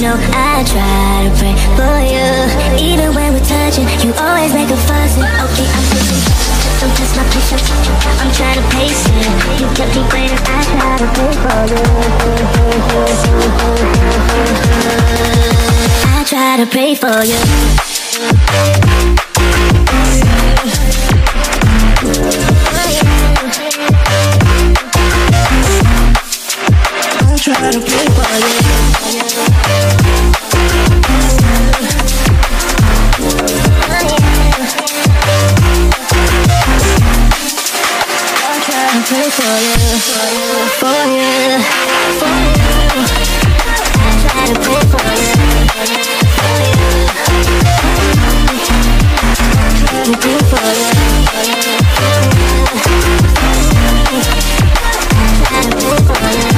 know I try to pray for you. Even when we're touching, you always make a fuss. Okay, I'm patient, don't test my patience. I'm trying to pace it. You kept me waiting, I try to pray for you. I try to pray for you. Try to play for you. I'll try to play for you, for you, for you. I'll try to play for you, for you. I'll try to play for you, for you. I'll try to play for you.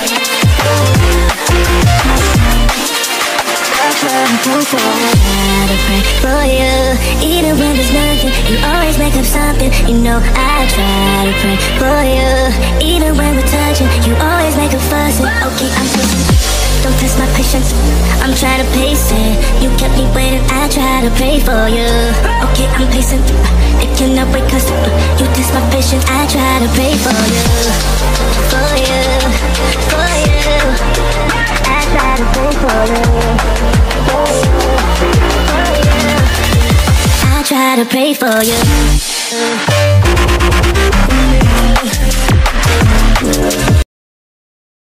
I pray for you. Even when there's nothing, you always make up something. You know I try to pray for you. Even when we're touching, you always make a fuss. Okay, I'm patient, don't test my patience. I'm trying to pace it. You kept me waiting, I try to pray for you. Okay, I'm patient, it cannot wait cause you test my patience. I try to pray for you, for you, for you. I try to pray for you, for you, for you. I try to pray for you.